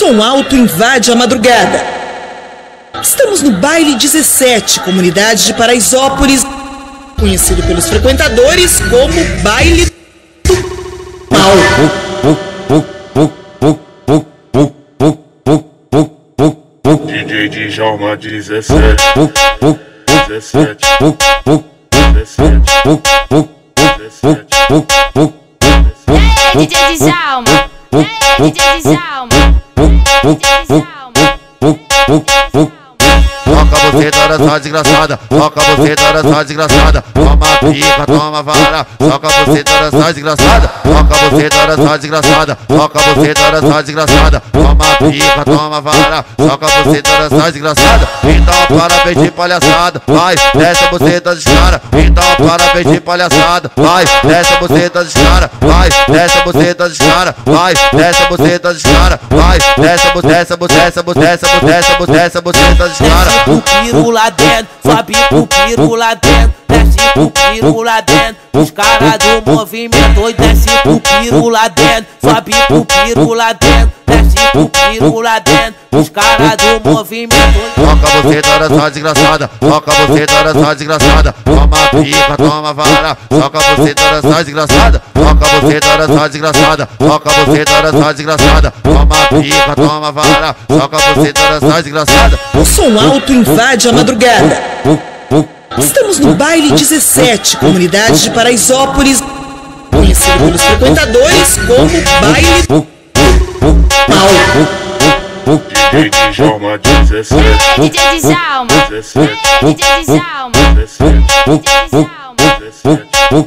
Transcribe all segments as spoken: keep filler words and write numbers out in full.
som alto invade a madrugada. Estamos no Baile dezessete, comunidade de Paraisópolis, conhecido pelos frequentadores como Baile do Mal. D J Djalma dezessete, dezessete, dezessete, dezessete. D J Djalma, D J Djalma, D J Djalma. Toca você, toda sua desgraçada. Toca você, toda sua desgraçada. Toma pica, toma vara. Toca você, toda sua desgraçada. Toca você, toda sua desgraçada. Toca você, toda sua desgraçada. Toma pica, toma vara. Toca você, toda sua desgraçada. Então para pedir palhaçada. Vai, desce a buceta dos cara. Então para pedir palhaçada. Vai, desce a buceta dos cara. Vai, desce a buceta dos cara. Vai, desce a buceta dos cara. Vai, desce a buceta, buceta, buceta, buceta, buceta, buceta dos cara. Desce o piro lá dentro, sobe o piro lá dentro, desce o piro lá dentro. Os caras do movimento, oi, desce o piro lá dentro, sobe o piro lá dentro, desce o piro lá dentro. Os caras do movimento. Toca você, toda sua desgraçada. Toca você, toda sua desgraçada. Toma pica, toma vara. Toca você, toda sua desgraçada. Toca você, toda sua desgraçada. Toca você, toda sua desgraçada. Toma pica, toma vara. Toca você, toda sua desgraçada. O som alto invade a madrugada. Estamos no Baile dezessete, comunidade de Paraisópolis, conhecido pelos frequentadores como Baile do Mal. D J Djalma dezessete, D J Djalma, dezessete, D J Djalma, dezessete, D J Djalma. dezessete.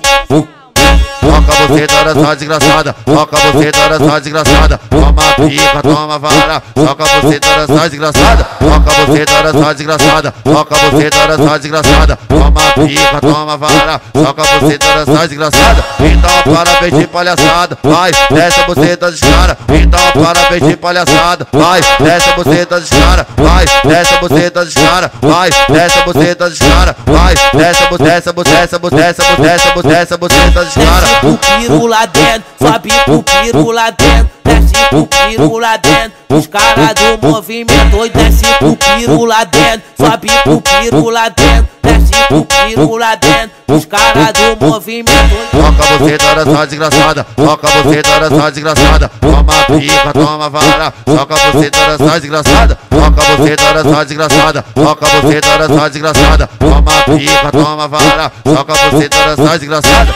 Toca você, toda sua desgraçada. Toca você, toda sua desgraçada. Toma pica, toma vara. Toca você, toda sua desgraçada. Toca você, toda sua desgraçada. Toca você, toda sua desgraçada. Toma pica, toma vara. Toca você, toda sua desgraçada. Então para pedir palhaçada. Vai, desce a buceta dos cara. Então para pedir palhaçada. Vai, desce a buceta dos cara. Vai, desce a buceta dos cara. Vai, desce a buceta dos cara. Vai, desce a buceta, buceta, buceta, buceta, buceta, buceta dos cara. O piro lá dentro, sobe o piro lá dentro, desce o piro lá dentro. Os caras do movimento, oi, desce o piro lá dentro, sobe o piro lá dentro, desce o piro lá dentro. Os caras do movimento. Toca você, toda sua desgraçada. Toca você, toda sua desgraçada. Toma pica, toma vara. Toca você, toda sua desgraçada. Toca você, toda sua desgraçada. Toca você, toda sua desgraçada. Toma pica, toma vara. Toca você, toda sua desgraçada.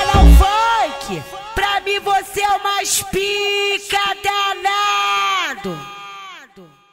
Pra mim você é o mais pica danado.